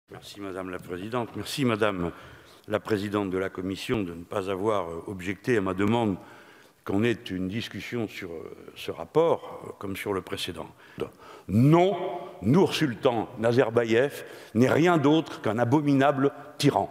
Merci Madame la Présidente. Merci Madame la Présidente de la Commission de ne pas avoir objecté à ma demande qu'on ait une discussion sur ce rapport comme sur le précédent. Non, Nour-Sultan Nazarbayev n'est rien d'autre qu'un abominable tyran.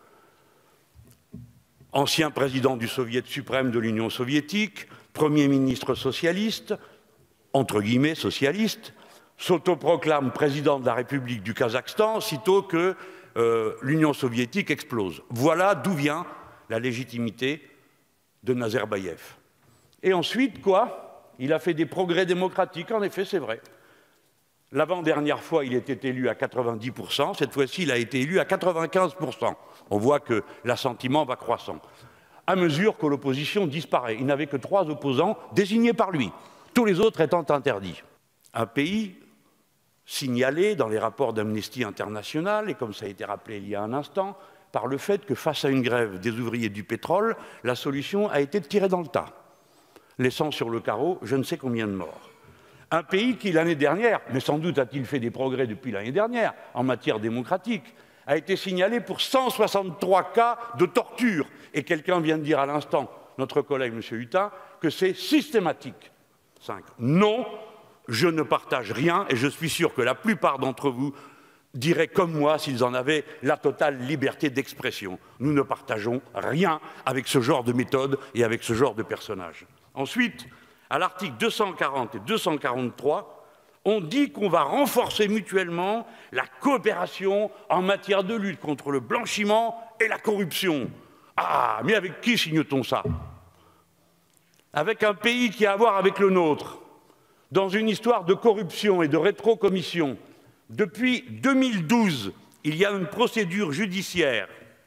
Ancien président du Soviet suprême de l'Union soviétique, Premier ministre socialiste, entre guillemets socialiste, s'autoproclame président de la République du Kazakhstan sitôt que l'Union soviétique explose. Voilà d'où vient la légitimité de Nazarbayev. Et ensuite, quoi? Il a fait des progrès démocratiques, en effet, c'est vrai. L'avant-dernière fois, il était élu à 90%, cette fois-ci, il a été élu à 95%. On voit que l'assentiment va croissant. À mesure que l'opposition disparaît, il n'avait que 3 opposants désignés par lui, tous les autres étant interdits. Un pays signalé dans les rapports d'Amnesty International, et comme ça a été rappelé il y a un instant, par le fait que face à une grève des ouvriers du pétrole, la solution a été de tirer dans le tas, laissant sur le carreau je ne sais combien de morts. Un pays qui, l'année dernière, mais sans doute a-t-il fait des progrès depuis l'année dernière en matière démocratique, a été signalé pour 163 cas de torture. Et quelqu'un vient de dire à l'instant, notre collègue M. Hutin, que c'est systématique. 5. Non, je ne partage rien et je suis sûr que la plupart d'entre vous diraient comme moi s'ils en avaient la totale liberté d'expression. Nous ne partageons rien avec ce genre de méthode et avec ce genre de personnage. Ensuite, à l'article 240 et 243, on dit qu'on va renforcer mutuellement la coopération en matière de lutte contre le blanchiment et la corruption. Ah, mais avec qui signe-t-on ça? Avec un pays qui a à voir avec le nôtre, dans une histoire de corruption et de rétrocommission. Depuis 2012, il y a une procédure judiciaire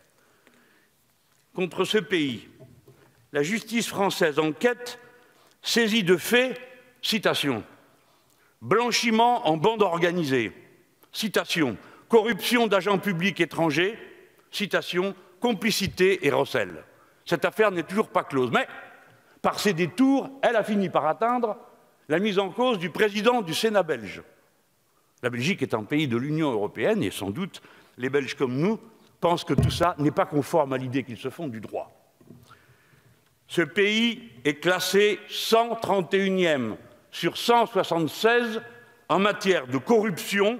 contre ce pays. La justice française enquête, saisie de faits, citation, blanchiment en bande organisée, citation, corruption d'agents publics étrangers, citation, complicité et recel. Cette affaire n'est toujours pas close, mais par ses détours, elle a fini par atteindre la mise en cause du président du Sénat belge. La Belgique est un pays de l'Union européenne et sans doute les Belges comme nous pensent que tout ça n'est pas conforme à l'idée qu'ils se font du droit. Ce pays est classé 131e sur 176 en matière de corruption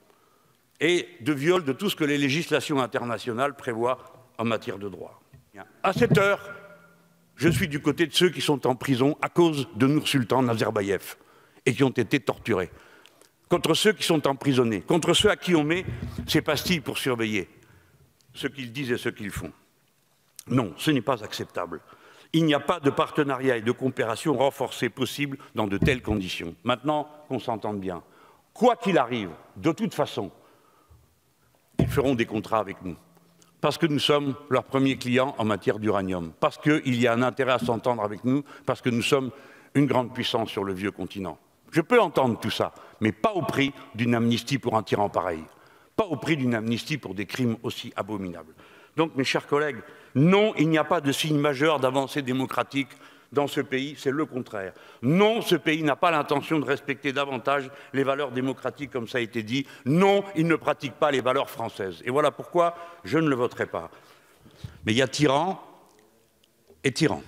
et de viol de tout ce que les législations internationales prévoient en matière de droit. À cette heure, je suis du côté de ceux qui sont en prison à cause de Nour-Sultan Nazarbayev et qui ont été torturés, contre ceux qui sont emprisonnés, contre ceux à qui on met ces pastilles pour surveiller ce qu'ils disent et ce qu'ils font. Non, ce n'est pas acceptable. Il n'y a pas de partenariat et de coopération renforcée possible dans de telles conditions. Maintenant qu'on s'entende bien, quoi qu'il arrive, de toute façon, ils feront des contrats avec nous. Parce que nous sommes leurs premiers clients en matière d'uranium, parce qu'il y a un intérêt à s'entendre avec nous, parce que nous sommes une grande puissance sur le vieux continent. Je peux entendre tout ça, mais pas au prix d'une amnistie pour un tyran pareil, pas au prix d'une amnistie pour des crimes aussi abominables. Donc, mes chers collègues, non, il n'y a pas de signe majeur d'avancée démocratique dans ce pays, c'est le contraire. Non, ce pays n'a pas l'intention de respecter davantage les valeurs démocratiques, comme ça a été dit. Non, il ne pratique pas les valeurs françaises. Et voilà pourquoi je ne le voterai pas. Mais il y a tyran et tyran.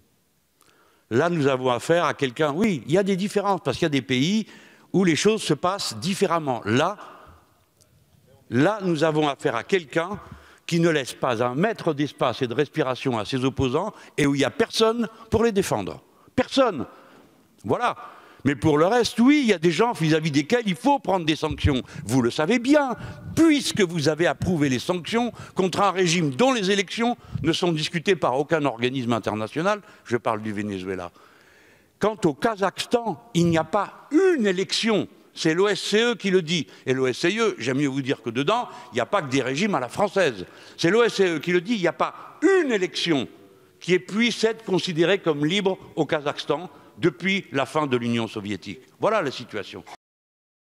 Là, nous avons affaire à quelqu'un... Oui, il y a des différences, parce qu'il y a des pays où les choses se passent différemment. Là, nous avons affaire à quelqu'un qui ne laisse pas un mètre d'espace et de respiration à ses opposants et où il n'y a personne pour les défendre. Personne. Voilà. Mais pour le reste, oui, il y a des gens vis-à-vis desquels il faut prendre des sanctions. Vous le savez bien, puisque vous avez approuvé les sanctions contre un régime dont les élections ne sont discutées par aucun organisme international. Je parle du Venezuela. Quant au Kazakhstan, il n'y a pas une élection. C'est l'OSCE qui le dit. Et l'OSCE, j'aime mieux vous dire que dedans, il n'y a pas que des régimes à la française. C'est l'OSCE qui le dit, il n'y a pas une élection qui puisse être considérée comme libre au Kazakhstan depuis la fin de l'Union soviétique. Voilà la situation.